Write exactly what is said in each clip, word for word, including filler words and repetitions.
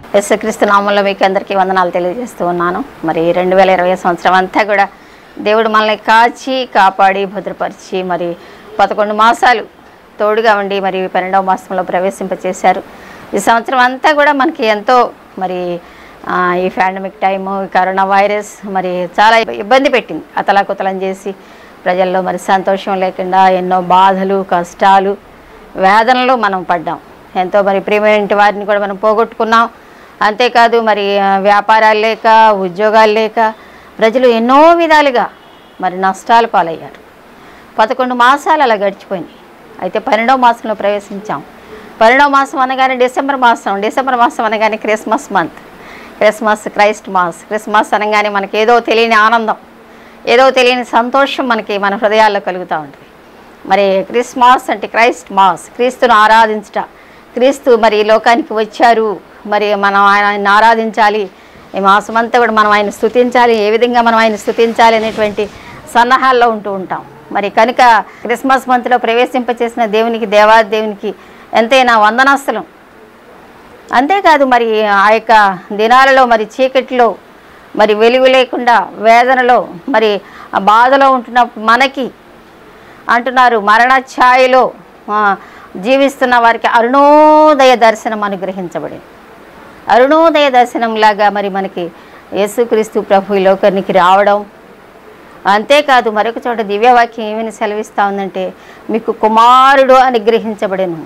యేసుక్రీస్తు నామములో మీకు అందరికీ వందనాలు తెలియజేస్తూ ఉన్నాను. మరి రెండు వేల ఇరవై సంవత్సరం అంతా కూడా దేవుడు మనల్ని కాచి కాపాడి భద్రపరిచి మరి పదకొండు మాసాలు తోడుగా ఉండి మరి పన్నెండవ మాసంలో ప్రవేశింపచేశారు. ఈ సంవత్సరం అంతా కూడా మనకి ఎంతో మరి ఈ పాండమిక్ టైము, కరోనా వైరస్ మరి చాలా ఇబ్బంది పెట్టింది. అతలాకుతలం చేసి ప్రజల్లో మరి సంతోషం లేకుండా ఎన్నో బాధలు, కష్టాలు, వేదనలు మనం పడ్డాం. ఎంతో మరి ప్రియమైన వారిని కూడా మనం పోగొట్టుకున్నాం. అంతేకాదు మరి వ్యాపారాలు లేక, ఉద్యోగాలు లేక ప్రజలు ఎన్నో విధాలుగా మరి నష్టాలు పాలయ్యారు. పదకొండు మాసాలు అలా గడిచిపోయినాయి. అయితే పన్నెండవ మాసంలో ప్రవేశించాం. పన్నెండవ మాసం అనగానే డిసెంబర్ మాసం, డిసెంబర్ మాసం అనగానే Christmas month, Christmas Christ mass. Christmas అనగానే మనకి ఏదో తెలియని ఆనందం, ఏదో తెలియని సంతోషం మనకి మన హృదయాల్లో కలుగుతూ ఉంటుంది. మరి క్రిస్మస్ అంటే క్రైస్ట్ మాస్, క్రీస్తును ఆరాధించుట. క్రీస్తు మరి ఈ లోకానికి వచ్చారు, మరి మనం ఆయన ఆరాధించాలి, ఈ మాసం అంతా కూడా మనం ఆయన స్తుతించాలి. ఏ విధంగా మనం ఆయన స్తుతించాలి అనేటువంటి సన్నాహాల్లో ఉంటూ ఉంటాం. మరి కనుక క్రిస్మస్ మంత్లో ప్రవేశింపచేసిన దేవునికి, దేవాది దేవునికి ఎంతైనా వందనాస్తులం. అంతేకాదు మరి ఆ యొక్క దినాలలో మరి చీకటిలో మరి వెలుగు లేకుండా వేదనలో మరి ఆ బాధలో ఉంటున్నప్పుడు మనకి అంటున్నారు మరణ ఛాయలో జీవిస్తున్న వారికి అరుణోదయ దర్శనం అనుగ్రహించబడింది. అరుణోదయ దర్శనంలాగా మరి మనకి యేసుక్రీస్తు ప్రభు ఈ లోకానికి రావడం. అంతేకాదు మరొక చోట దివ్యవాక్యం ఏమని సెలవిస్తూ ఉందంటే, మీకు కుమారుడు అనుగ్రహించబడెను,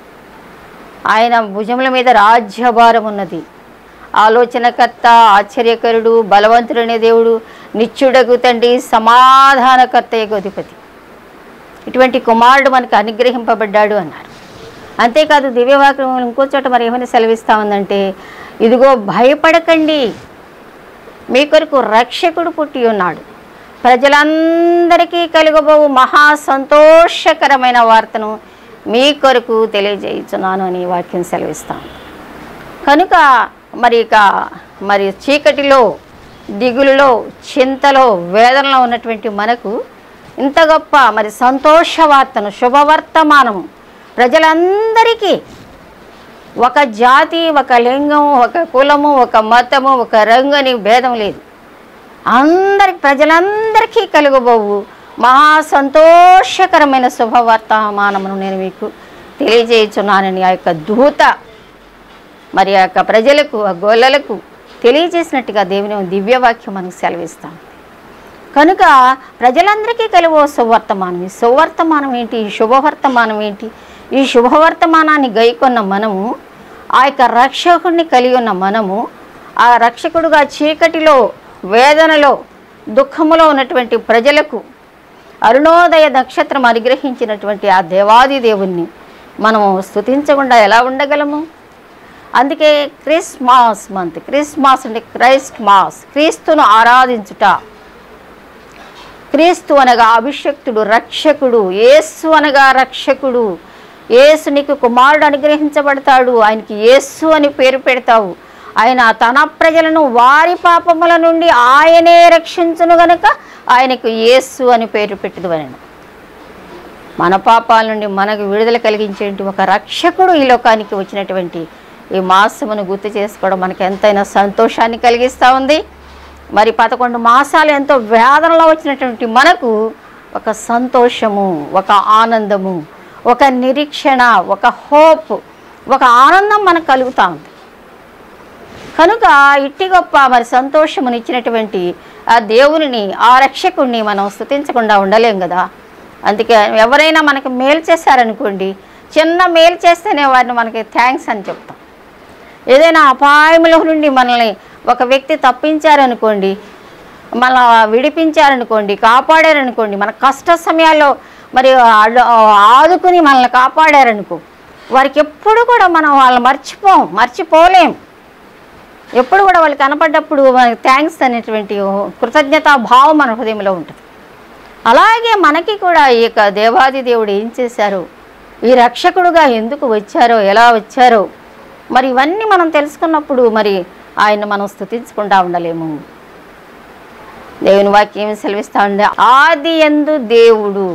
ఆయన భుజముల మీద రాజ్యభారం ఉన్నది, ఆలోచనకర్త, ఆశ్చర్యకరుడు, బలవంతుడనే దేవుడు, నిత్యుడగు తండ్రి, సమాధానకర్తయగు అధిపతి. ఇటువంటి కుమారుడు మనకు అనుగ్రహింపబడ్డాడు అన్నారు. అంతేకాదు దివ్యవాక్యం ఇంకో చోట మరి ఏమని సెలవిస్తూ ఉందంటే, ఇదిగో భయపడకండి, మీ కొరకు రక్షకుడు పుట్టి ఉన్నాడు, ప్రజలందరికీ కలుగబోవు మహా సంతోషకరమైన వార్తను మీ కొరకు తెలియజేయుచున్నాను అని వాక్యం సెలవిస్తాను. కనుక మరి ఇక మరి చీకటిలో, దిగులులో, చింతలో, వేదనలో ఉన్నటువంటి మనకు ఇంత గొప్ప మరి సంతోష వార్తను, శుభవర్తమానము ప్రజలందరికీ, ఒక జాతి, ఒక లింగం, ఒక కులము, ఒక మతము, ఒక రంగు అని భేదం లేదు, అందరికి ప్రజలందరికీ కలుగబోవు మహా సంతోషకరమైన శుభవర్తమానమును నేను మీకు తెలియజేయుచున్నానని ఆ యొక్క దూత మరి ఆ యొక్క ప్రజలకు, ఆ గొల్లలకు తెలియజేసినట్టుగా దేవుని దివ్యవాక్యం మనకు సెలవిస్తాం. కనుక ప్రజలందరికీ కలుగు శుభవర్తమానం. ఈ శుభవర్తమానం ఏంటి? ఈ శుభవర్తమానం ఏంటి? ఈ శుభవర్తమానాన్ని గైకొన్న మనము, ఆ యొక్క రక్షకుడిని కలిగి ఉన్న మనము, ఆ రక్షకుడుగా చీకటిలో, వేదనలో, దుఃఖములో ఉన్నటువంటి ప్రజలకు అరుణోదయ నక్షత్రం అనుగ్రహించినటువంటి ఆ దేవాది దేవుణ్ణి మనము స్తుతించకుండా ఎలా ఉండగలము? అందుకే క్రిస్మస్ మంత్, క్రిస్మస్ అంటే క్రైస్ట్ మాస్, క్రీస్తును ఆరాధించుట. క్రీస్తు అనగా అభిషక్తుడు, రక్షకుడు. యేసు అనగా రక్షకుడు. యేసు నీకు కుమారుడు అనుగ్రహించబడతాడు, ఆయనకి యేసు అని పేరు పెడతావు. ఆయన తన ప్రజలను వారి పాపముల నుండి ఆయనే రక్షించును గనుక ఆయనకు యేసు అని పేరు పెట్టుదువనెను. మన పాపాల నుండి మనకు విడుదల కలిగించే ఒక రక్షకుడు ఈ లోకానికి వచ్చినటువంటి ఈ మాసమును గుర్తు చేసుకోవడం మనకు ఎంతైనా సంతోషాన్ని కలిగిస్తూ ఉంది. మరి పదకొండు మాసాలు ఎంతో వేదనలో వచ్చినటువంటి మనకు ఒక సంతోషము, ఒక ఆనందము, ఒక నిరీక్షణ, ఒక హోప్, ఒక ఆనందం మనకు కలుగుతూ ఉంది. కనుక ఇట్టి గొప్ప మరి సంతోషమునిచ్చినటువంటి ఆ దేవుని, ఆ రక్షకుడిని మనం స్తుతించకుండా ఉండలేం కదా. అందుకే ఎవరైనా మనకి మేలు చేశారనుకోండి, చిన్న మేలు చేస్తేనే వారిని మనకి థ్యాంక్స్ అని చెప్తాం. ఏదైనా అపాయముల నుండి మనల్ని ఒక వ్యక్తి తప్పించారనుకోండి, మన విడిపించారనుకోండి, కాపాడారనుకోండి, మన కష్ట సమయాల్లో మరి ఆదుకుని మనల్ని కాపాడారనుకో, వారికి ఎప్పుడు కూడా మనం వాళ్ళని మర్చిపోం, మర్చిపోలేం. ఎప్పుడు కూడా వాళ్ళు కనపడ్డప్పుడు మనకి థ్యాంక్స్ అనేటువంటి కృతజ్ఞతా భావం మన హృదయంలో ఉంటుంది. అలాగే మనకి కూడా ఈ యొక్క దేవాది దేవుడు ఏం చేశారో, ఈ రక్షకుడుగా ఎందుకు వచ్చారో, ఎలా వచ్చారో, మరి ఇవన్నీ మనం తెలుసుకున్నప్పుడు మరి ఆయన మనం స్తుతించకుండా ఉండలేము. దేవుని వాక్యం సెలవిస్తూ ఉండే, ఆది యందు దేవుడు,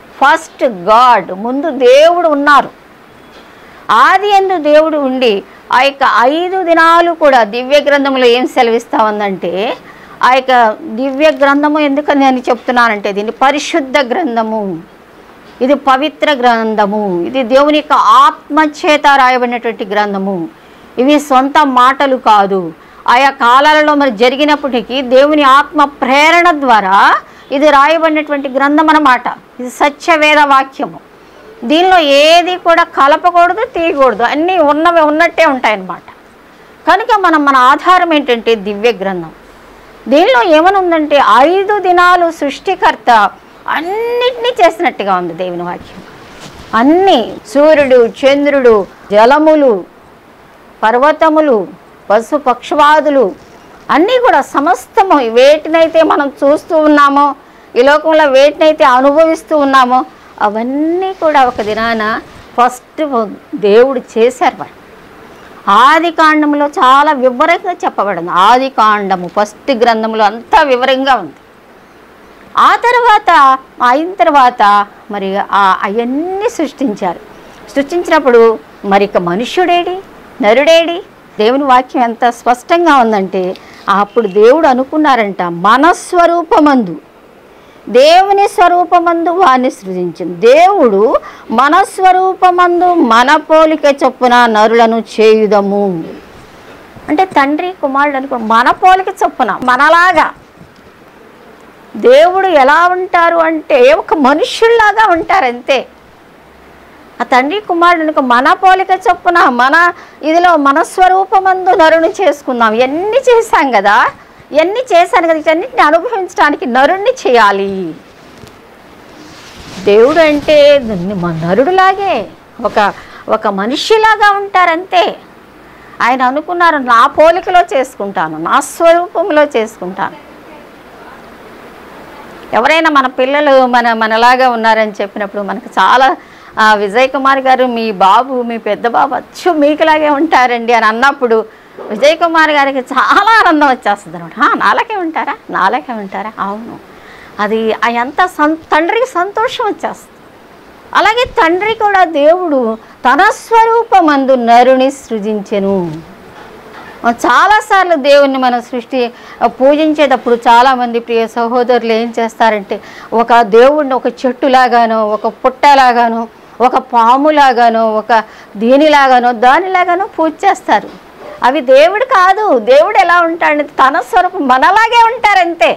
ఫస్ట్ గాడ్, ముందు దేవుడు ఉన్నారు. ఆది యందు దేవుడు ఉండి ఆ యొక్క ఐదు దినాలు కూడా దివ్య గ్రంథంలో ఏం సెలవిస్తూ ఉందంటే, ఆ యొక్క దివ్య గ్రంథము ఎందుకని నేను చెప్తున్నానంటే, దీన్ని పరిశుద్ధ గ్రంథము, ఇది పవిత్ర గ్రంథము, ఇది దేవుని యొక్క ఆత్మచేత రాయబడినటువంటి గ్రంథము. ఇవి సొంత మాటలు కాదు. ఆయా కాలాలలో మరి జరిగినప్పటికీ దేవుని ఆత్మ ప్రేరణ ద్వారా ఇది రాయబడినటువంటి గ్రంథం అన్నమాట. ఇది సత్యవేద వాక్యము. దీనిలో ఏది కూడా కలపకూడదు, తీయకూడదు, అన్నీ ఉన్నవి ఉన్నట్టే ఉంటాయన్నమాట. కనుక మనం మన ఆధారం ఏంటంటే దివ్య గ్రంథం. దీనిలో ఏమని ఉందంటే, ఐదు దినాలు సృష్టికర్త అన్నిటినీ చేసినట్టుగా ఉంది దేవుని వాక్యం. అన్నీ, సూర్యుడు, చంద్రుడు, జలములు, పర్వతములు, పశు పక్షవాదులు అన్నీ కూడా సమస్తము వేటినైతే మనం చూస్తూ ఉన్నామో, ఈ లోకంలో వేటినైతే అనుభవిస్తూ ఉన్నామో అవన్నీ కూడా ఒక దినాన ఫస్ట్ దేవుడు చేశారు. వాడు ఆది కాండంలో చాలా వివరంగా చెప్పబడింది. ఆది కాండము ఫస్ట్ గ్రంథంలో అంతా వివరంగా ఉంది. ఆ తర్వాత అయిన తర్వాత మరి అవన్నీ సృష్టించారు. సృష్టించినప్పుడు మరి ఇక మనుష్యుడేడి, నరుడేడి? దేవుని వాక్యం ఎంత స్పష్టంగా ఉందంటే, అప్పుడు దేవుడు అనుకున్నారంట, మన స్వరూపమందు, దేవుని స్వరూపమందు వారిని సృజించింది. దేవుడు మన స్వరూపమందు మన పోలిక చొప్పున నరులను చేయుదము అంటే, తండ్రి కుమారుడు అనుకో మన పోలిక చొప్పున, మనలాగా. దేవుడు ఎలా ఉంటారు అంటే ఒక మనుష్యుల్లాగా ఉంటారంతే. ఆ తండ్రి కుమారుడు అనుకో మన పోలిక చొప్పున, మన ఇదిలో మన స్వరూపమందు నరుని చేసుకుందాం. ఇవన్నీ చేశాం కదా, ఇవన్నీ చేశాను కదా, ఇవన్నిటిని అనుభవించడానికి నరుణ్ణి చేయాలి. దేవుడు అంటే నరుడులాగే, ఒక ఒక మనిషిలాగా ఉంటారంతే. ఆయన అనుకున్నారు, నా పోలికలో చేసుకుంటాను, నా స్వరూపంలో చేసుకుంటాను. ఎవరైనా మన పిల్లలు మన మనలాగా ఉన్నారని చెప్పినప్పుడు మనకు చాలా విజయ్ కుమార్ గారు, మీ బాబు, మీ పెద్ద బాబు అచ్చు మీకులాగే ఉంటారండి అని అన్నప్పుడు విజయ్ కుమార్ గారికి చాలా ఆనందం వచ్చేస్తుంది అనమాట. నాలాగే ఉంటారా, నాలాగే ఉంటారా, అవును. అది ఎంత సం తండ్రికి సంతోషం వచ్చేస్తుంది. అలాగే తండ్రి కూడా దేవుడు తన స్వరూపమందు నరుని సృజించెను. చాలాసార్లు దేవుణ్ణి మనం సృష్టి పూజించేటప్పుడు చాలామంది ప్రియ సహోదరులు ఏం చేస్తారంటే, ఒక దేవుడిని ఒక చెట్టులాగానో, ఒక పుట్టలాగానో, ఒక పాములాగానో, ఒక దీనిలాగానో దానిలాగానో పూజ చేస్తారు. అవి దేవుడు కాదు. దేవుడు ఎలా ఉంటాడంటే తన స్వరూపం మనలాగే ఉంటారంతే.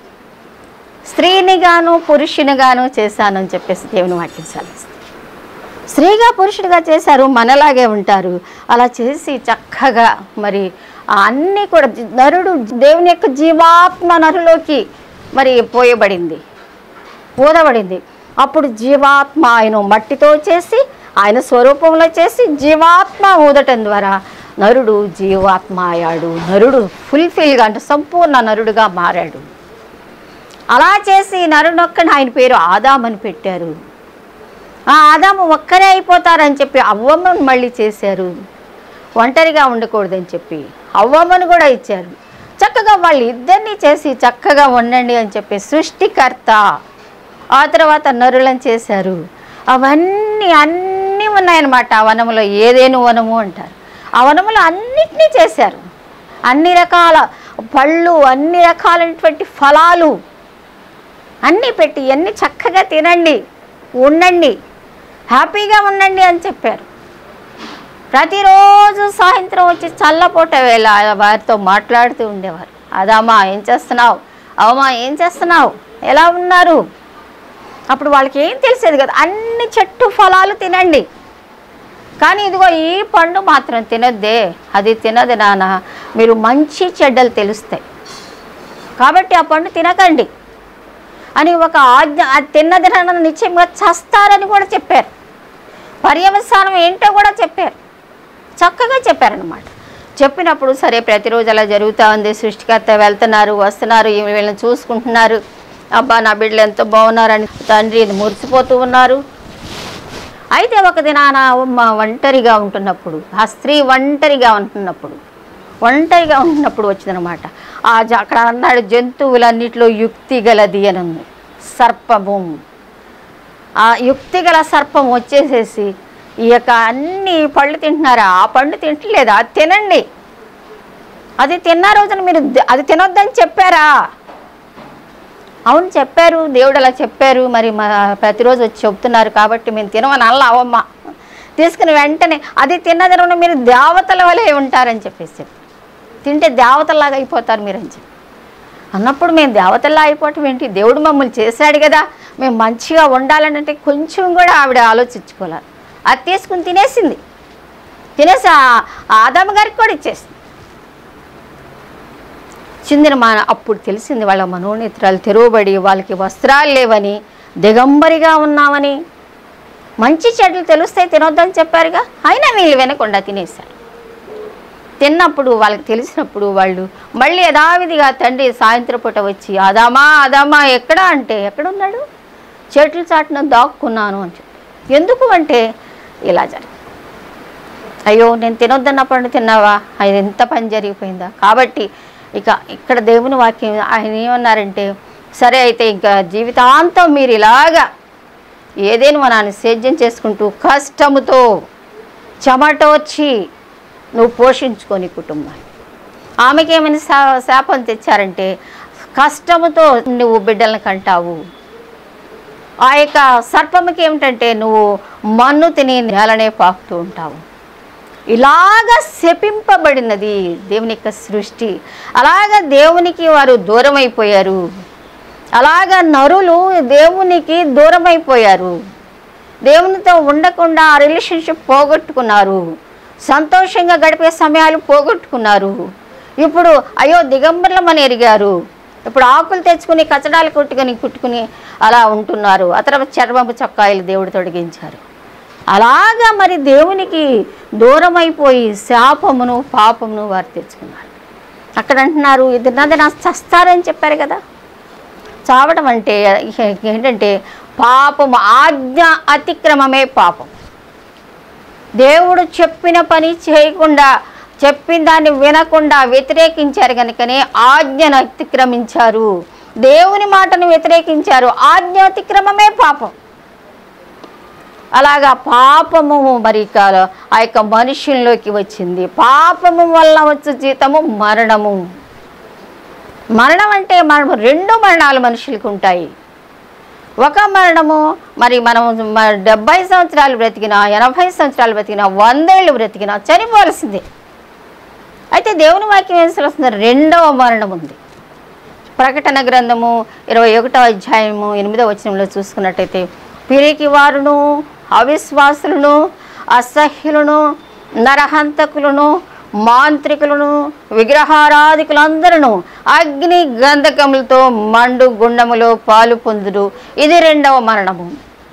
స్త్రీని గాను పురుషుని గాను చేశానని చెప్పేసి దేవుని వాక్యం సెలవిస్తుంది. స్త్రీగా పురుషుడిగా చేశారు, మనలాగే ఉంటారు. అలా చేసి చక్కగా మరి అన్నీ కూడా నరుడు దేవుని యొక్క జీవాత్మ నరులోకి మరి పోయబడింది, ఊదబడింది. అప్పుడు జీవాత్మ ఆయన మట్టితో చేసి ఆయన స్వరూపంలో చేసి జీవాత్మ ఊదటం ద్వారా నరుడు జీవాత్మ అయ్యాడు. నరుడు ఫుల్ఫిల్గా అంటే సంపూర్ణ నరుడుగా మారాడు. అలా చేసి నరునొక్కని ఆయన పేరు ఆదామని పెట్టారు. ఆ ఆదాము ఒక్కరే అయిపోతారని చెప్పి అవ్వమ్మను మళ్ళీ చేశారు. ఒంటరిగా ఉండకూడదని చెప్పి అవ్వమ్మను కూడా ఇచ్చారు. చక్కగా వాళ్ళు ఇద్దరిని చేసి చక్కగా ఉండండి అని చెప్పి సృష్టికర్త ఆ తర్వాత నరులను చేశారు. అవన్నీ అన్నీ ఉన్నాయన్నమాట. ఆ వనములో ఏదేను వనము అంటారు. ఆ వనములో అన్నిటినీ చేశారు. అన్ని రకాల పళ్ళు, అన్ని రకాలైనటువంటి ఫలాలు అన్నీ పెట్టి అన్నీ చక్కగా తినండి, ఉండండి, హ్యాపీగా ఉండండి అని చెప్పారు. ప్రతిరోజు సాయంత్రం వచ్చి చల్లపూట వేళ వారితో మాట్లాడుతూ ఉండేవారు. అదామా ఏం చేస్తున్నావు, అవమా ఏం చేస్తున్నావు, ఎలా ఉన్నారు. అప్పుడు వాళ్ళకి ఏం తెలిసేది కదా, అన్ని చెట్టు ఫలాలు తినండి, కానీ ఇదిగో ఈ పండు మాత్రం తినొద్దే, అది తినదు నాన్న, మీరు మంచి చెడ్డలు తెలుస్తాయి కాబట్టి ఆ పండు తినకండి అని ఒక ఆజ్ఞ. అది తిన్నది నాన్న నిశ్చయంగా చస్తారని కూడా చెప్పారు. పర్యవసానం ఏంటో కూడా చెప్పారు, చక్కగా చెప్పారనమాట. చెప్పినప్పుడు సరే ప్రతిరోజు అలా జరుగుతూ ఉంది. సృష్టికర్త వెళ్తున్నారు, వస్తున్నారు, వీళ్ళని చూసుకుంటున్నారు. అబ్బా నా బిడ్డలు ఎంతో బాగున్నారని తండ్రి మురిసిపోతూ ఉన్నారు. అయితే ఒక దినాన ఒంటరిగా ఉంటున్నప్పుడు, ఆ స్త్రీ ఒంటరిగా ఉంటున్నప్పుడు ఒంటరిగా ఉంటున్నప్పుడు వచ్చిందనమాట. ఆ అక్కడ అన్నాడు జంతువులన్నిటిలో యుక్తి గలది అని ఉంది. సర్పము, ఆ యుక్తి గల సర్పం వచ్చేసేసి ఈ యొక్క అన్ని పళ్ళు తింటున్నారా? ఆ పండు తింటలేదా? అది తినండి. అది తిన్న రోజున మీరు అది తినొద్దని చెప్పారా? అవును చెప్పారు, దేవుడు అలా చెప్పారు, మరి మా ప్రతిరోజు వచ్చి చెప్తున్నారు కాబట్టి మేము తినమని అలా అవమ్మ తీసుకుని వెంటనే అది తిన్న తర్వాత మీరు దేవతల వలె ఉంటారని చెప్పేసి తింటే దేవతల్లాగా అయిపోతారు మీరు అని చెప్పి అన్నప్పుడు మేము దేవతల్లా అయిపోవటం ఏంటి? దేవుడు మమ్మల్ని చేశాడు కదా, మేము మంచిగా ఉండాలంటే కొంచెం కూడా ఆవిడ ఆలోచించుకోవాలి. అది తీసుకుని తినేసింది. తినేసి ఆదాము గారికి కూడా ఇచ్చేసింది. చిందిన మా అప్పుడు తెలిసింది వాళ్ళ మనోనేత్రాలు తెరవబడి వాళ్ళకి వస్త్రాలు లేవని, దిగంబరిగా ఉన్నామని. మంచి చెడ్లు తెలుస్తాయి తినొద్దని చెప్పారుగా, అయినా వీళ్ళు వినకుండా తినేశారు. తిన్నప్పుడు వాళ్ళకి తెలిసినప్పుడు వాళ్ళు మళ్ళీ యథావిధిగా తండ్రి సాయంత్రం పూట వచ్చి ఆదామా ఆదామా ఎక్కడా అంటే ఎక్కడున్నాడు? చెట్ల చాటున దాక్కున్నాను అని చెప్పి. ఎందుకు అంటే ఇలా జరిగింది. అయ్యో నేను తినొద్దన్నప్పుడు తిన్నావా? అది ఎంత పని జరిగిపోయిందా? కాబట్టి ఇక ఇక్కడ దేవుని వాక్యం ఆయన ఏమన్నారంటే, సరే అయితే ఇంకా జీవితాంతం మీరు ఇలాగా ఏదేను మనాన్ని సేద్యం చేసుకుంటూ కష్టముతో చెమటోచ్చి నువ్వు పోషించుకొని కుటుంబాన్ని. ఆమెకి ఏమైనా శా శాపం తెచ్చారంటే కష్టముతో నువ్వు బిడ్డలను కంటావు. ఆ యొక్క సర్పముకి ఏమిటంటే నువ్వు మన్ను తిని నేలనే పాకుతూ ఉంటావు. ఇలాగా శపింపబడినది దేవుని యొక్క సృష్టి. అలాగా దేవునికి వారు దూరం అయిపోయారు. అలాగా నరులు దేవునికి దూరం అయిపోయారు. దేవునితో ఉండకుండా ఆ రిలేషన్షిప్ పోగొట్టుకున్నారు. సంతోషంగా గడిపే సమయాలు పోగొట్టుకున్నారు. ఇప్పుడు అయ్యో దిగంబరులమని ఎరిగారు. ఇప్పుడు ఆకులు తెచ్చుకుని కచడాలు కుట్టుకుని కుట్టుకుని అలా ఉంటున్నారు. ఆ తర్వాత చర్మపు చొక్కాయలు దేవుడు తొడిగించారు. అలాగా మరి దేవునికి దూరం అయిపోయి శాపమును పాపమును వారు తెచ్చుకున్నారు. అక్కడ అంటున్నారు ఇది నాది నా చస్తారని చెప్పారు కదా. చావడం అంటే ఏంటంటే పాపము, ఆజ్ఞ అతిక్రమమే పాపం. దేవుడు చెప్పిన పని చేయకుండా, చెప్పిన దాన్ని వినకుండా వ్యతిరేకించారు కనుకనే ఆజ్ఞను అతిక్రమించారు. దేవుని మాటను వ్యతిరేకించారు. ఆజ్ఞ అతిక్రమమే పాపం. అలాగా పాపము మరి ఆ యొక్క మనుషుల్లోకి వచ్చింది. పాపము వల్ల వచ్చే జీతము మరణము. మరణం అంటే మనం రెండు మరణాలు మనుషులకు ఉంటాయి. ఒక మరణము మరి మనం డెబ్బై సంవత్సరాలు బ్రతికినా, ఎనభై సంవత్సరాలు బ్రతికినా, వందేళ్ళు బ్రతికినా చనిపోవలసిందే. అయితే దేవుని వాక్యం ఏం వస్తుంది? రెండవ మరణం ఉంది. ప్రకటన గ్రంథము ఇరవై ఒకటో అధ్యాయము ఎనిమిదవ వచనంలో చూసుకున్నట్టయితే పిరికి వారును, అవిశ్వాసులను, అసహ్యులను, నరహంతకులను, మాంత్రికులను, విగ్రహారాధికులందరూ అగ్ని గంధకములతో మండు గుండములో పాలు పొందుడు. ఇది రెండవ మరణము.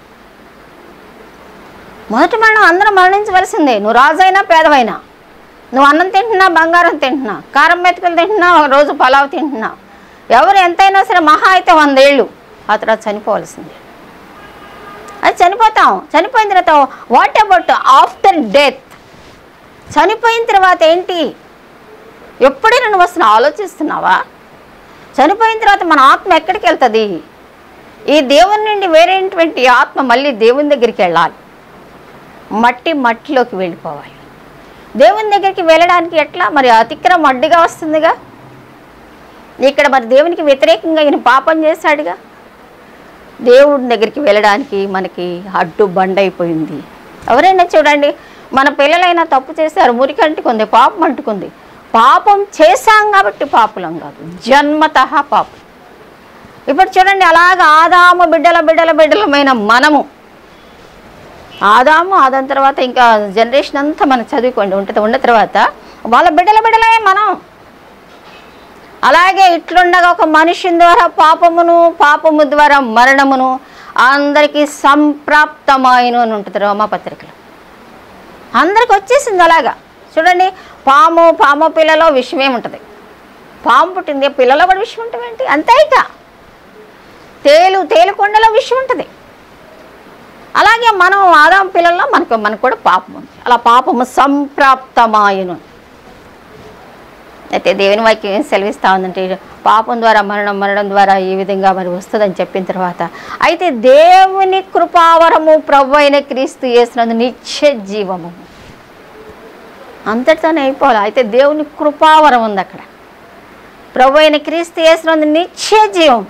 మొదటి మరణం అందరూ మరణించవలసిందే. నువ్వు రాజైనా పేదవైనా, నువ్వు అన్నం తింటున్నా, బంగారం తింటున్నా, కారం మెతుకులు తింటున్నా, ఒక రోజు పలావ్ తింటున్నా, ఎవరు ఎంతైనా సరే మహా అయితే వందేళ్ళు ఆ తర్వాత చనిపోవలసిందే. అది చనిపోతాం. చనిపోయిన తర్వాత వాట్ అబౌట్ ఆఫ్టర్ డెత్? చనిపోయిన తర్వాత ఏంటి? ఎప్పుడైనా నువ్వు అసలు ఆలోచిస్తున్నావా? చనిపోయిన తర్వాత మన ఆత్మ ఎక్కడికి వెళ్తుంది? ఈ దేవుని నుండి వేరేటువంటి ఆత్మ మళ్ళీ దేవుని దగ్గరికి వెళ్ళాలి. మట్టి మట్టిలోకి వెళ్ళిపోవాలి. దేవుని దగ్గరికి వెళ్ళడానికి ఎట్లా? మరి అతిక్రమం అడ్డుగా వస్తుందిగా. ఇక్కడ మరి దేవునికి వ్యతిరేకంగా ఈయన పాపం చేశాడుగా. దేవుడి దగ్గరికి వెళ్ళడానికి మనకి అడ్డు బండైపోయింది. ఎవరైనా చూడండి, మన పిల్లలైనా తప్పు చేశారు, మురికి అంటుకుంది, పాపం అంటుకుంది. పాపం చేశాం కాబట్టి పాపులం కాదు, జన్మతః పాపం. ఇప్పుడు చూడండి, అలాగా ఆదాము బిడ్డల బిడ్డల బిడ్డలమైన మనము, ఆదాము ఆదాం తర్వాత ఇంకా జనరేషన్ అంతా మనం చదువుకోండి ఉంటుంది, ఉన్న తర్వాత వాళ్ళ బిడ్డల బిడ్డలమే మనం. అలాగే ఇట్లుండగా ఒక మనిషి ద్వారా పాపమును, పాపము ద్వారా మరణమును అందరికీ సంప్రాప్తమాయను అని ఉంటుంది రోమాపత్రికలో. అందరికి వచ్చేసింది. అలాగా చూడండి, పాము పాము పిల్లలో విషయం ఏముంటుంది? పాము పుట్టింది, పిల్లలో కూడా విషయం ఉంటుంది ఏంటి? అంతే. ఇక తేలు తేలుకొండలో విషయం ఉంటుంది. అలాగే మనం ఆదాం పిల్లల్లో మనకు మనకు కూడా పాపం ఉంది. అలా పాపము సంప్రాప్తమాయను. అయితే దేవుని వాక్యం ఏం సెలవిస్తూ ఉందంటే, పాపం ద్వారా మరణం, మరణం ద్వారా ఈ విధంగా మరి వస్తుందని చెప్పిన తర్వాత అయితే దేవుని కృపావరము ప్రభు అయిన క్రీస్తు యేసునందు నిత్య జీవము అంతటితోనే అయిపోవాలి. అయితే దేవుని కృపావరం ఉంది అక్కడ. ప్రభు అయిన క్రీస్తు యేసునందు నిత్య జీవం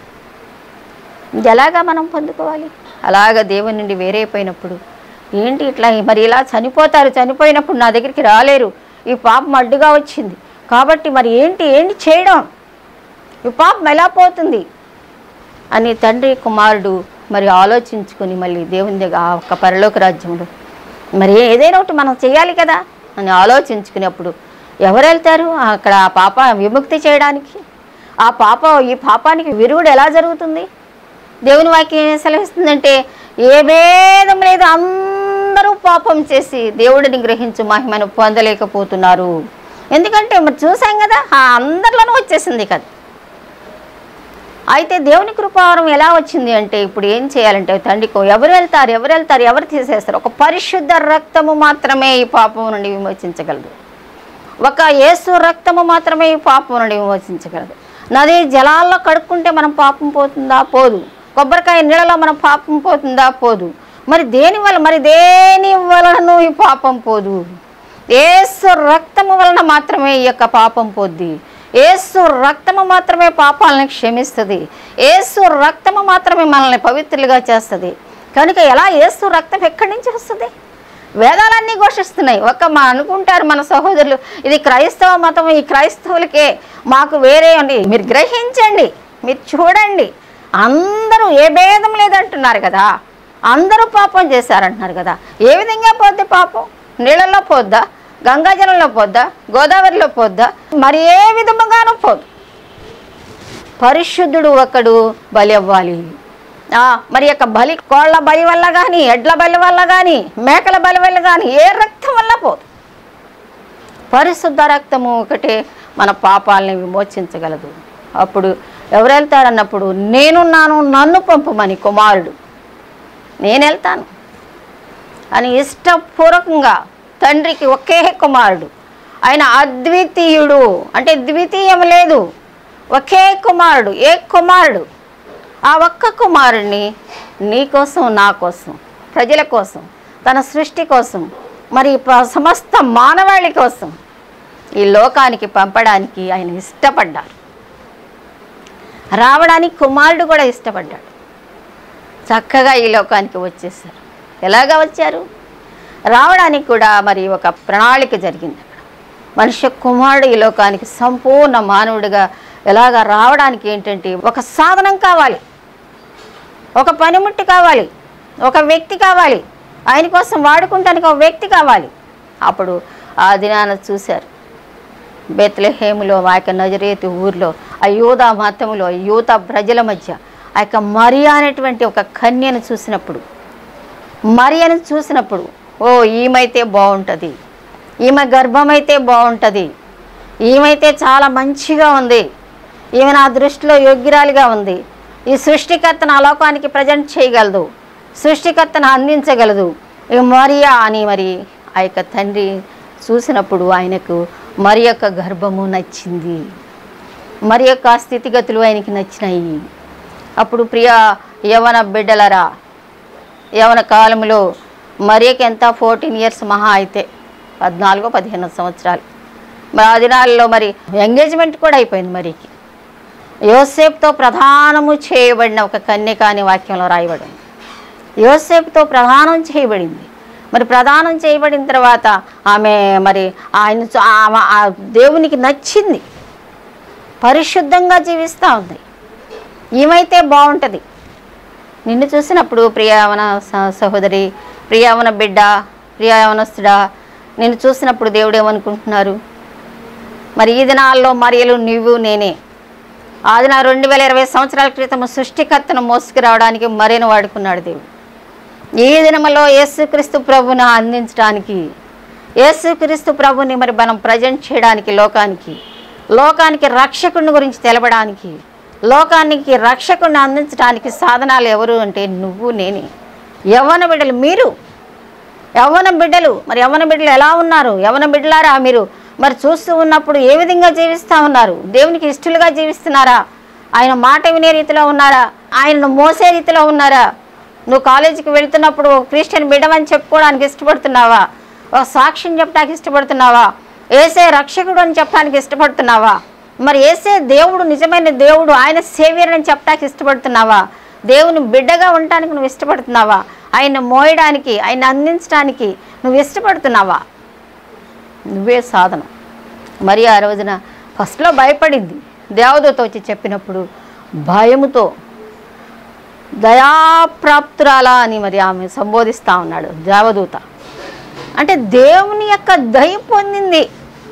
ఎలాగా మనం పొందుకోవాలి? అలాగ దేవుని నుండి వేరైపోయినప్పుడు ఏంటి ఇట్లా మరి ఇలా చనిపోతారు, చనిపోయినప్పుడు నా దగ్గరికి రాలేరు, ఈ పాపం అడ్డుగా వచ్చింది కాబట్టి మరి ఏంటి ఏంటి చేయడం, ఈ పాపం ఎలా పోతుంది అని తండ్రి కుమారుడు మరి ఆలోచించుకొని మళ్ళీ దేవుని దగ్గర ఆ ఒక్క పరలోక రాజ్యంలో మరి ఏదైనా ఒకటి మనం చేయాలి కదా అని ఆలోచించుకునేప్పుడు ఎవరు వెళ్తారు అక్కడ ఆ పాప విముక్తి చేయడానికి? ఆ పాప ఈ పాపానికి విరుగుడు ఎలా జరుగుతుంది? దేవుని వాక్యం ఏం సెలవిస్తుందంటే ఏ భేదం లేదు, అందరూ పాపం చేసి దేవుడిని గ్రహించు మహిమను పొందలేకపోతున్నారు. ఎందుకంటే మరి చూసాం కదా ఆ అందరిలోనూ వచ్చేసింది కదా. అయితే దేవుని కృపావరం ఎలా వచ్చింది అంటే ఇప్పుడు ఏం చేయాలంటే తండ్రికో ఎవరు వెళ్తారు ఎవరు వెళ్తారు ఎవరు తీసేస్తారు? ఒక పరిశుద్ధ రక్తము మాత్రమే ఈ పాపం నుండి విమోచించగలదు. ఒక యేసు రక్తము మాత్రమే ఈ పాపం నుండి విమోచించగలదు. నది జలాల్లో కడుక్కుంటే మనం పాపం పోతుందా? పోదు. కొబ్బరికాయ నీళ్ళలో మనం పాపం పోతుందా? పోదు. మరి దేని వల్ల మరి దేని వలన ఈ పాపం పోదు? యేసు రక్తము వలన మాత్రమే ఈ యొక్క పాపం పోద్ది. యేసు రక్తము మాత్రమే పాపాలను క్షమిస్తుంది. యేసు రక్తము మాత్రమే మనల్ని పవిత్రులుగా చేస్తుంది. కనుక ఎలా యేసు రక్తం ఎక్కడి నుంచి వస్తుంది? వేదాలన్నీ ఘోషిస్తున్నాయి. ఒక మా అనుకుంటారు మన సహోదరులు ఇది క్రైస్తవ మతం, ఈ క్రైస్తవులకే మాకు వేరే అండి. మీరు గ్రహించండి, మీరు చూడండి, అందరూ ఏ భేదం లేదంటున్నారు కదా, అందరూ పాపం చేశారంటున్నారు కదా. ఏ విధంగా పోద్ది పాపం? నీళ్ళల్లో పోద్దా? గంగాజలంలో పోద్దా? గోదావరిలో పోద్దా? మరి ఏ విధముగానూ పోదు. పరిశుద్ధుడు ఒకడు బలి అవ్వాలి. మరి యొక్క బలి కోళ్ళ బలి వల్ల కానీ, ఎడ్ల బలి వల్ల కానీ, మేకల బలి వల్ల కానీ ఏ రక్తం వల్ల పోదు. పరిశుద్ధ రక్తము ఒకటే మన పాపాలని విమోచించగలదు. అప్పుడు ఎవరు వెళ్తారన్నప్పుడు నేనున్నాను, నన్ను పంపమని కుమారుడు నేను వెళ్తాను అని ఇష్టపూర్వకంగా తండ్రికి ఒకే కుమారుడు, ఆయన అద్వితీయుడు అంటే ద్వితీయం లేదు, ఒకే కుమారుడు, ఏ కుమారుడు, ఆ ఒక్క కుమారుడిని నీ కోసం, నా కోసం, ప్రజల కోసం, తన సృష్టి కోసం, మరి సమస్త మానవాళి కోసం ఈ లోకానికి పంపడానికి ఆయన ఇష్టపడ్డారు. రావడానికి కుమారుడు కూడా ఇష్టపడ్డాడు. చక్కగా ఈ లోకానికి వచ్చేసారు. ఎలాగా వచ్చారు? రావడానికి కూడా మరి ఒక ప్రణాళిక జరిగింది. అక్కడ మనుష్య కుమారుడు ఈ లోకానికి సంపూర్ణ మానవుడిగా ఎలాగా రావడానికి ఏంటంటే ఒక సాధనం కావాలి, ఒక పనిముట్టు కావాలి, ఒక వ్యక్తి కావాలి, ఆయన కోసం వాడుకుంటానికి ఒక వ్యక్తి కావాలి. అప్పుడు ఆ దినాన చూశారు బెత్లెహేములో, ఆ యొక్క నజరేతు ఊర్లో, ఆ యూదా మతములో, యూదా ప్రజల మధ్య ఆ యొక్క మరియా అనేటువంటి ఒక కన్యను చూసినప్పుడు, మరియను చూసినప్పుడు ఓ ఈమైతే బాగుంటుంది, ఈమె గర్భమైతే బాగుంటుంది, ఈమైతే చాలా మంచిగా ఉంది, ఈమె నా దృష్టిలో యోగ్యురాలిగా ఉంది, ఈ సృష్టికర్తను ఆ లోకానికి ప్రజెంట్ చేయగలదు, సృష్టికర్తను అందించగలదు ఈ మరియా అని మరి ఆ యొక్క తండ్రి చూసినప్పుడు ఆయనకు మరి యొక్క గర్భము నచ్చింది, మరి యొక్క స్థితిగతులు ఆయనకి నచ్చినాయి. అప్పుడు ప్రియ యవన బిడ్డలరా, యవన కాలంలో మరియకి ఎంత ఫోర్టీన్ ఇయర్స్ మహా అయితే పద్నాలుగో పదిహేను సంవత్సరాలు. మరి ఆ దినాల్లో మరి ఎంగేజ్మెంట్ కూడా అయిపోయింది మరికి. యోసేపుతో ప్రధానము చేయబడిన ఒక కన్యక అనే వాక్యంలో రాయబడింది. యోసేపుతో ప్రధానం చేయబడింది. మరి ప్రదానం చేయబడిన తర్వాత ఆమె మరి ఆయన దేవునికి నచ్చింది, పరిశుద్ధంగా జీవిస్తూ ఉంది. ఏమైతే బాగుంటుంది. నిన్ను చూసినప్పుడు ప్రియవన సహోదరి, ప్రియవన బిడ్డ, ప్రియవనస్తుడా, నిన్ను చూసినప్పుడు దేవుడు ఏమనుకుంటున్నారు? మరి ఈ దినాల్లో మరియలు నువ్వు నేనే. ఆ దిన రెండు వేల ఇరవై సంవత్సరాల క్రితం సృష్టికర్తను మోసుకురావడానికి మరేను వాడుకున్నాడు దేవుడు. ఈ దినములో యేసుక్రీస్తు ప్రభుని అందించడానికి, యేసుక్రీస్తు ప్రభుని మరి మనం ప్రజెంట్ చేయడానికి, లోకానికి లోకానికి రక్షకుని గురించి తెలపడానికి, లోకానికి రక్షకుని అందించడానికి సాధనాలు ఎవరు అంటే నువ్వు నేనే. యవ్వన బిడ్డలు మీరు, యవ్వన బిడ్డలు మరి యవ్వన బిడ్డలు ఎలా ఉన్నారు? యవ్వన బిడ్డలారా మీరు మరి చూస్తూ ఉన్నప్పుడు ఏ విధంగా జీవిస్తూ ఉన్నారు? దేవునికి ఇష్టలుగా జీవిస్తున్నారా? ఆయన మాట వినే రీతిలో ఉన్నారా? ఆయనను మోసే రీతిలో ఉన్నారా? నువ్వు కాలేజీకి వెళ్తున్నప్పుడు క్రిస్టియన్ బిడ్డమని చెప్పుకోవడానికి ఇష్టపడుతున్నావా? ఒక సాక్ష్యం చెప్పడానికి ఇష్టపడుతున్నావా? ఏసే రక్షకుడు అని చెప్పడానికి ఇష్టపడుతున్నావా? మరి ఏసే దేవుడు నిజమైన దేవుడు, ఆయన సేవియర్ అని చెప్పడానికి ఇష్టపడుతున్నావా? దేవుని బిడ్డగా ఉండటానికి నువ్వు ఇష్టపడుతున్నావా? ఆయన మోయడానికి, ఆయన అందించడానికి నువ్వు ఇష్టపడుతున్నావా? నువ్వే సాధన. మరి ఆ రోజున ఫస్ట్లో భయపడింది. దేవదూత వచ్చి చెప్పినప్పుడు భయముతో దయాప్రాప్తురాలా అని మరి ఆమె సంబోధిస్తూ ఉన్నాడు దేవదూత. అంటే దేవుని యొక్క దయ పొందింది.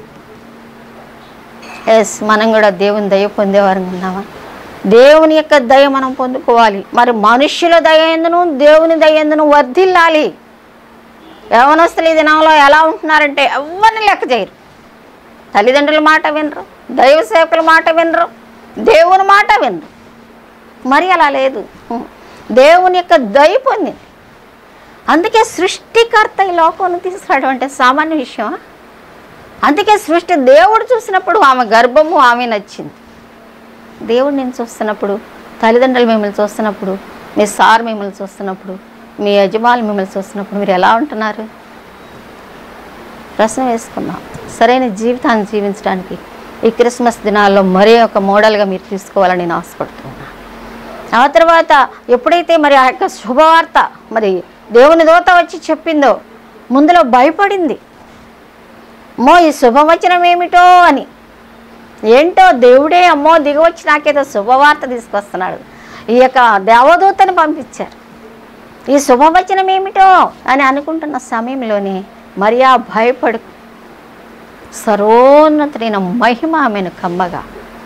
ఎస్, మనం కూడా దేవుని దయ పొందేవారు ఉన్నామా? దేవుని యొక్క దయ మనం పొందుకోవాలి. మరి మనుష్యుల దయ ఎందును దేవుని దయ ఎందును వర్ధిల్లాలి. యవనస్తులు ఈ దినంలో ఎలా ఉంటున్నారంటే ఎవరిని లెక్క చేయరు. తల్లిదండ్రుల మాట వినరు, దైవ సేవకుల మాట వినరు, దేవుని మాట వినరు. మరి అలా లేదు. దేవుని యొక్క దయ పొందింది. అందుకే సృష్టికర్త ఈ లోకాన్ని తీసుకురావడం అంటే సామాన్య విషయమా? అందుకే సృష్టి దేవుడు చూసినప్పుడు ఆమె గర్భము ఆమె నచ్చింది. దేవుడు నేను చూస్తున్నప్పుడు, తల్లిదండ్రులు మిమ్మల్ని చూస్తున్నప్పుడు, మీ సార్ మిమ్మల్ని చూస్తున్నప్పుడు, మీ యజమానులు మిమ్మల్ని చూస్తున్నప్పుడు మీరు ఎలా ఉంటున్నారు? ప్రశ్న వేసుకుందాం. సరైన జీవితాన్ని జీవించడానికి ఈ క్రిస్మస్ దినాల్లో మరే ఒక మోడల్గా మీరు తీసుకోవాలని నేను ఆశపడుతున్నాను. ఆ తర్వాత ఎప్పుడైతే మరి ఆ యొక్క శుభవార్త మరి దేవుని దూత వచ్చి చెప్పిందో ముందులో భయపడింది. అమ్మో ఈ శుభవచనం ఏమిటో అని. ఏంటో దేవుడే అమ్మో దిగవచ్చి నాకేదో శుభవార్త తీసుకొస్తున్నాడు, ఈ యొక్క దేవదూతని పంపించారు, ఈ శుభవచనం ఏమిటో అని అనుకుంటున్న సమయంలోనే మరియా భయపడు సర్వోన్నతుడైన మహిమ ఆమెను కమ్మగా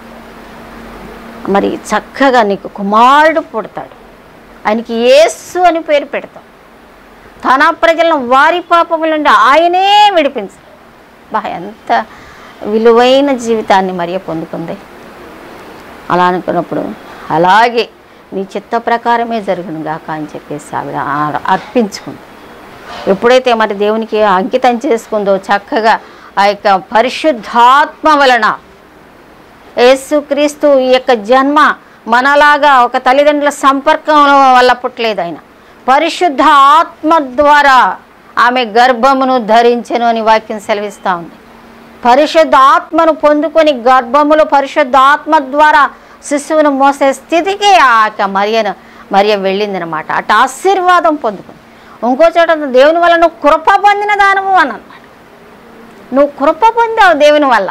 మరి చక్కగా నీకు కుమారుడు పుడతాడు, ఆయనకి యేసు అని పేరు పెడతాం, తన ప్రజలను వారి పాపముల నుండి ఆయనే విడిపించాడు. బా ఎంత విలువైన జీవితాన్ని మరియ పొందుకుంది. అలా అనుకున్నప్పుడు అలాగే నీ చిత్త ప్రకారమే జరుగును గాక అని చెప్పేసి ఆవిడ అర్పించుకుంది. ఎప్పుడైతే మరి దేవునికి అంకితం చేసుకుందో చక్కగా ఆ యొక్క పరిశుద్ధాత్మ వలన యేసుక్రీస్తు ఈ యొక్క జన్మ మనలాగా ఒక తల్లిదండ్రుల సంపర్కం వల్ల పుట్టలేదు. ఆయన పరిశుద్ధ ఆత్మ ద్వారా ఆమె గర్భమును ధరించెను అని వాక్యం సెలవిస్తూ ఉంది. పరిశుద్ధ ఆత్మను పొందుకొని గర్భములో పరిశుద్ధ ఆత్మ ద్వారా శిశువును మోసే స్థితికి ఆ యొక్క మరియను మరియ వెళ్ళిందనమాట. అటు ఆశీర్వాదం పొందుకుంది. ఇంకో చోట దేవుని వల్ల నువ్వు కృప పొందిన దానము అని అన్నమాట. నువ్వు కృప పొందావు దేవుని వల్ల.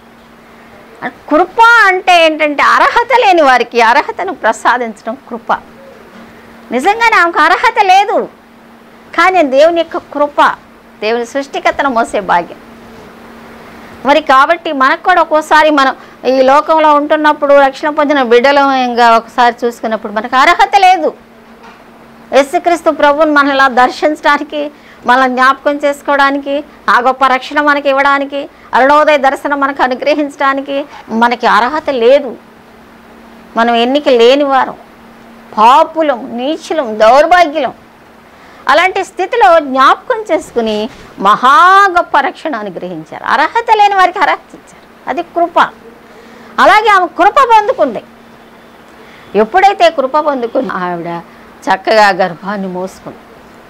కృప అంటే ఏంటంటే అర్హత లేని వారికి అర్హతను ప్రసాదించడం కృప. నిజంగానే ఆమెకు అర్హత లేదు, కానీ దేవుని యొక్క కృప, దేవుని సృష్టికర్తను మోసే భాగ్యం. మరి కాబట్టి మనకు కూడా ఒక్కోసారి మనం ఈ లోకంలో ఉంటున్నప్పుడు రక్షణ పొందిన బిడ్డలంగా ఒకసారి చూసుకున్నప్పుడు మనకు అర్హత లేదు. యేసుక్రీస్తు ప్రభువుని మనలా దర్శించడానికి, మనల్ని జ్ఞాపకం చేసుకోవడానికి, ఆ గొప్ప రక్షణ మనకి ఇవ్వడానికి, అరుణోదయ దర్శనం మనకు అనుగ్రహించడానికి మనకి అర్హత లేదు. మనం ఎన్నిక లేని వారం, పాపులం, నీచులం, దౌర్భాగ్యులం. అలాంటి స్థితిలో జ్ఞాపకం చేసుకుని మహా గొప్ప రక్షణ అనుగ్రహించారు. అర్హత లేని వారికి అర్హత ఇచ్చారు. అది కృప. అలాగే ఆమె కృప పొందుకుంది. ఎప్పుడైతే కృప పొందుకుని ఆవిడ చక్కగా గర్భాన్ని మోసుకుంది.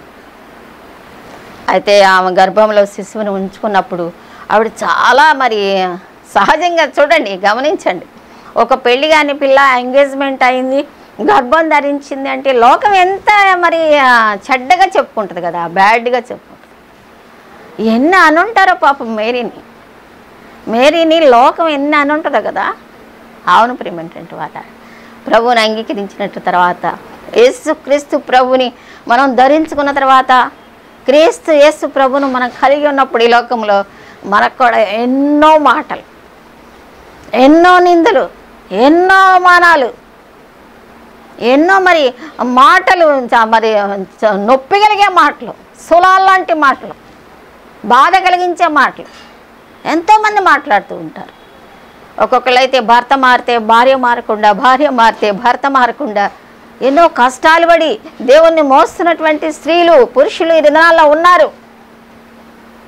అయితే ఆమె గర్భంలో శిశువుని ఉంచుకున్నప్పుడు ఆవిడ చాలా మరి సహజంగా చూడండి, గమనించండి, ఒక పెళ్లి కాని పిల్ల ఎంగేజ్మెంట్ అయింది, గర్భం ధరించింది అంటే లోకం ఎంత మరి చెడ్డగా చెప్పుకుంటుంది కదా, బ్యాడ్గా చెప్పుకుంటుంది. ఎన్ని అనుంటారో పాపం మేరీని మేరీని లోకం ఎన్ని అనుంటుందో కదా. అవును ప్రేమేంటంటే వాళ్ళ ప్రభువుని అంగీకరించినట్టు తర్వాత యేసు క్రీస్తు ప్రభుని మనం ధరించుకున్న తర్వాత క్రీస్తు యేసు ప్రభును మనం కలిగి ఉన్నప్పుడు ఈ లోకంలో మనకు కూడా ఎన్నో మాటలు, ఎన్నో నిందలు, ఎన్నో అవమానాలు, ఎన్నో మరి మాటలు, మరి నొప్పి కలిగే మాటలు, సులాల్లాంటి మాటలు, బాధ కలిగించే మాటలు ఎంతోమంది మాట్లాడుతూ ఉంటారు. ఒక్కొక్కరు అయితే భర్త మారితే భార్య మారకుండా, భార్య మారితే భర్త మారకుండా ఎన్నో కష్టాలు పడి దేవుణ్ణి మోస్తున్నటువంటి స్త్రీలు, పురుషులు ఈ దినాల్లో ఉన్నారు.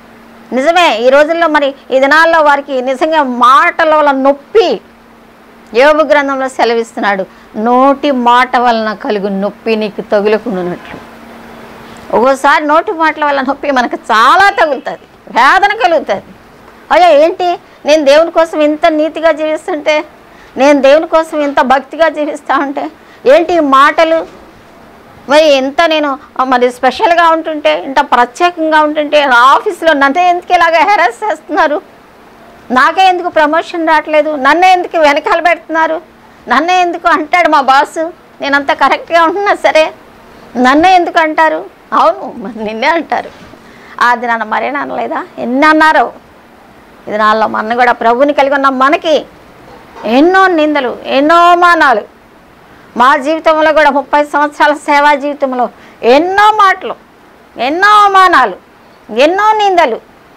నిజమే, ఈ రోజుల్లో మరి ఈ దినాల్లో వారికి నిజంగా మాటల వల్ల నొప్పి. యోబు గ్రంథంలో సెలవిస్తున్నాడు, నోటి మాట వలన కలుగు నొప్పి నీకు తగులుకున్నట్లు. ఒక్కోసారి నోటి మాటల వల్ల నొప్పి మనకు చాలా తగులుతుంది, వేదన కలుగుతుంది. అయ్యో ఏంటి, నేను దేవుని కోసం ఇంత నీతిగా జీవిస్తుంటే, నేను దేవుని కోసం ఇంత భక్తిగా జీవిస్తూ ఉంటే ఏంటి మాటలు, మరి ఎంత నేను మరి స్పెషల్గా ఉంటుంటే, ఇంత ప్రత్యేకంగా ఉంటుంటే ఆఫీస్లో నన్నే ఎందుకు ఇలాగ హెరాస్ చేస్తున్నారు, నాకే ఎందుకు ప్రమోషన్ రావట్లేదు, నన్నే ఎందుకు వెనకాల పెడుతున్నారు, నన్నే ఎందుకు అంటాడు మా బాసు, నేనంత కరెక్ట్గా ఉంటున్నా సరే నన్నే ఎందుకు అంటారు. అవును, మరి నిన్నే అంటారు. అది నన్ను మరేనా అనలేదా, ఎన్ని అన్నారో. ఇది నాలో మన కూడా ప్రభుని కలిగి ఉన్న మనకి ఎన్నో నిందలు, ఎన్నో మానాలు. మా జీవితంలో కూడా ముప్పై సంవత్సరాల సేవా జీవితంలో ఎన్నో మాటలు, ఎన్నో అవమానాలు, ఎన్నో నిందలు.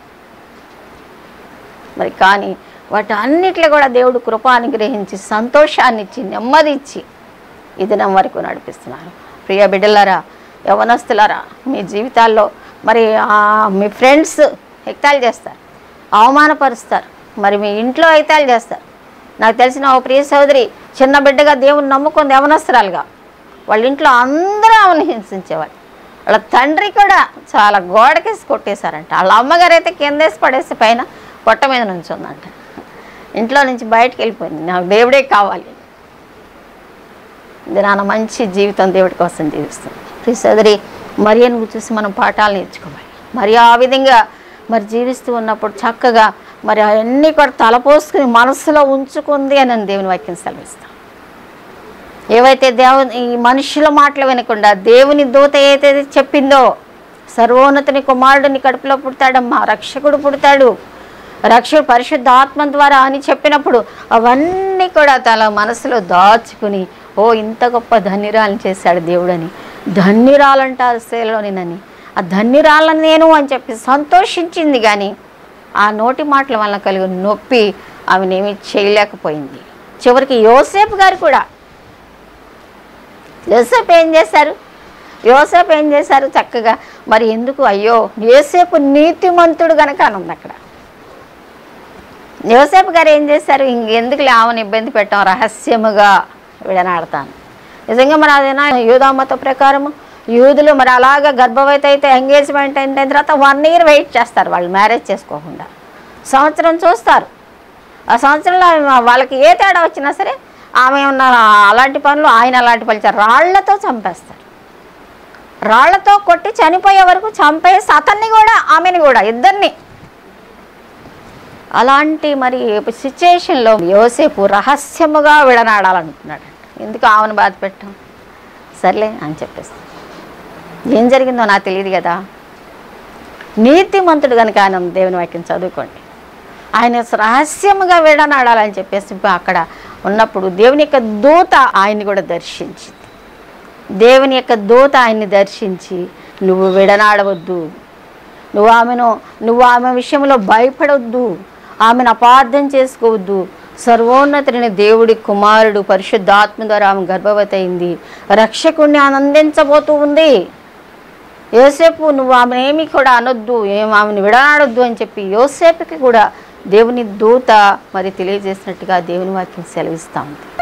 మరి కానీ వాటి అన్నిట్లో కూడా దేవుడు కృప అనుగ్రహించి సంతోషాన్ని ఇచ్చి నెమ్మది ఇచ్చి ఈ దినం వరకు నడిపిస్తున్నారు. ప్రియ బిడ్డలారా, యవనస్తులారా, మీ జీవితాల్లో మరి మీ ఫ్రెండ్స్ ఎక్తాలు చేస్తారు, అవమానపరుస్తారు, మరి మీ ఇంట్లో ఎక్తాలు చేస్తారు. నాకు తెలిసిన ఓ ప్రియ సోదరి చిన్న బిడ్డగా దేవుని నమ్ముకుంది, యవనస్తురాలుగా. వాళ్ళ ఇంట్లో అందరూ ఆమెను హింసించేవాళ్ళు. వాళ్ళ తండ్రి కూడా చాలా గోడకేసి కొట్టేశారంట. వాళ్ళ అమ్మగారు అయితే కిందేసి పడేసి పైన పొట్ట మీద నుంచి ఉందంట. ఇంట్లో నుంచి బయటకు వెళ్ళిపోయింది, నాకు దేవుడే కావాలి. ఇది నాన్న మంచి జీవితం దేవుడి కోసం జీవిస్తుంది. ప్రియ సోదరి, మరియను చూసి మనం పాఠాలు నేర్చుకోవాలి. మరి ఆ విధంగా మరి జీవిస్తూ ఉన్నప్పుడు చక్కగా మరి అవన్నీ కూడా తలపోసుకుని మనసులో ఉంచుకుంది అని దేవుని వాక్యం సెలవిస్తాం. ఏవైతే దేవుని ఈ మనుషుల మాటలు వినకుండా దేవుని దూత ఏదైతే చెప్పిందో, సర్వోన్నతుని కుమారుడిని కడుపులో పుడతాడమ్మా, రక్షకుడు పుడతాడు, రక్షకుడు పరిశుద్ధ ఆత్మ ద్వారా అని చెప్పినప్పుడు అవన్నీ కూడా తన మనసులో దాచుకుని, ఓ ఇంత గొప్ప ధన్యురాలను చేశాడు దేవుడని, ధన్యురాలంటారు సేలోనినని, ఆ ధన్యురాలను నేను అని చెప్పి సంతోషించింది. కానీ ఆ నోటి మాటల వల్ల కలిగి నొప్పి ఆమెనేమీ చేయలేకపోయింది. చివరికి యోసేపు గారు కూడా, యోసేపు ఏం చేశారు యోసేపు ఏం చేశారు చక్కగా మరి ఎందుకు, అయ్యో యోసేపు నీతిమంతుడు కనుక అని ఉంది అక్కడ. యోసేపు గారు ఏం చేశారు, ఇంకెందుకు ఆమెను ఇబ్బంది పెట్టాం, రహస్యముగా విడనాడతాను. నిజంగా మరి అదేనా యూదా మత ప్రకారము యూదులు మరి అలాగా గర్భవతి అయితే ఎంగేజ్మెంట్ అయిన తర్వాత వన్ ఇయర్ వెయిట్ చేస్తారు, వాళ్ళు మ్యారేజ్ చేసుకోకుండా సంవత్సరం చూస్తారు. ఆ సంవత్సరంలో వాళ్ళకి ఏ తేడా వచ్చినా సరే ఆమె ఉన్న అలాంటి పనులు, ఆయన అలాంటి పనులు రాళ్లతో చంపేస్తారు. రాళ్లతో కొట్టి చనిపోయే వరకు చంపేసి అతన్ని కూడా ఆమెని కూడా ఇద్దరిని. అలాంటి మరి సిచ్యుయేషన్లో యోసేపు రహస్యముగా విడనాడాలనుకున్నాడు. ఎందుకు ఆమెను బాధ పెట్టాం, సర్లే అని చెప్పేసి. ఏం జరిగిందో నాకు తెలియదు కదా. నీతిమంతుడు కనుక ఆయన దేవుని వాక్యం చదువుకోండి. ఆయన రహస్యముగా విడనాడాలని చెప్పేసి అక్కడ ఉన్నప్పుడు దేవుని యొక్క దూత ఆయన్ని కూడా దర్శించింది. దేవుని యొక్క దూత ఆయన్ని దర్శించి, నువ్వు విడనాడవద్దు, నువ్వు ఆమెను నువ్వు ఆమె విషయంలో భయపడవద్దు, ఆమెను అపార్థం చేసుకోవద్దు, సర్వోన్నతుని దేవుడి కుమారుడు పరిశుద్ధాత్మ ద్వారా ఆమె గర్భవతి అయింది, రక్షకుణ్ణి ఆనందించబోతూ ఉంది. యోసేపు నువ్వు ఆమెనేమి కూడా అనొద్దు, ఏం ఆమెను విడనాడొద్దు అని చెప్పి యోసేపుకి కూడా దేవుని దూత మరి తెలియజేసినట్టుగా దేవుని వాక్యం సెలవిస్తూ ఉంది.